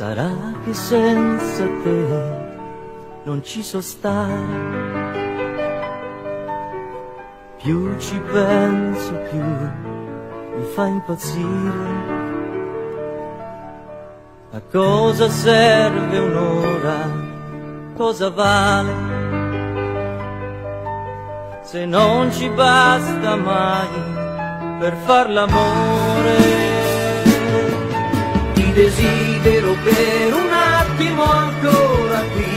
Sarà che senza te non ci so stare, più ci penso più mi fa impazzire. A cosa serve un'ora, cosa vale, se non ci basta mai per far l'amore. Ti desidero per un attimo ancora qui,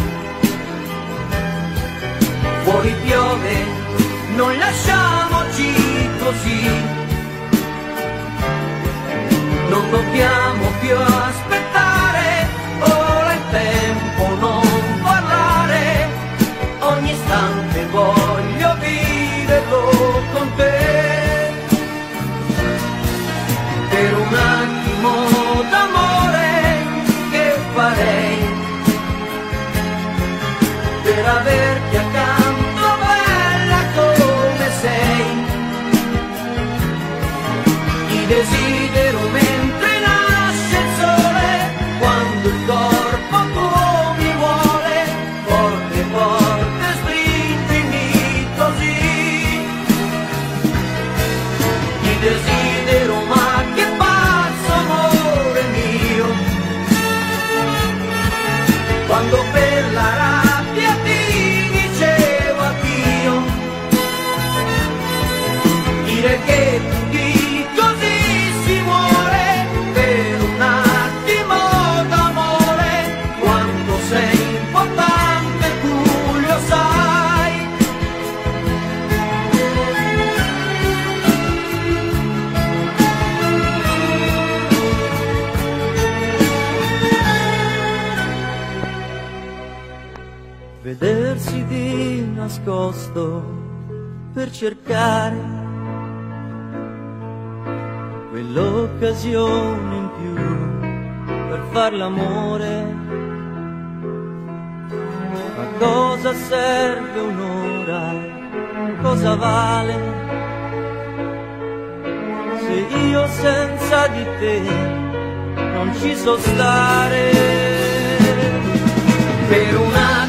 fuori piove, non lasciamoci così, non dobbiamo più aspettare, ora è tempo non parlare, ogni istante voglio viverlo con te. Per un attimo d'amore che farei, per averti accanto bella come sei. Ti desidero mentre nasce il sole, quando il corpo tuo mi vuole, forte forte stringimi così. Ti desidero ma che pazzo amore mio, quando per la rabbia ti dicevo addio, dire che tu di così si muore per un attimo d'amore, quanto sei importante tu lo sai. Vedersi di nascosto per cercare quell'occasione in più per far l'amore. Ma cosa serve un'ora, cosa vale, se io senza di te non ci so stare. Per un attimo